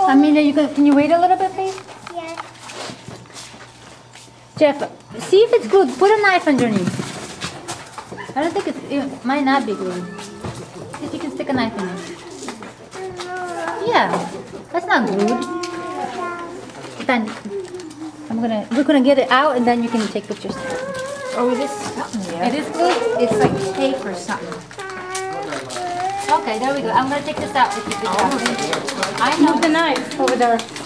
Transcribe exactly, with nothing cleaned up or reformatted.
Amelia, you can, can you wait a little bit, please? Yes. Jeff, see if it's glued. Put a knife underneath. I don't think it's, it might not be glued. See if you can stick a knife in it. Yeah, that's not glued. Then I'm gonna, we're gonna get it out and then you can take pictures. Oh, it is something there. It is glued? It's like tape or something. Okay, there we go. I'm gonna take this out. With you. I know. Move the knife over there.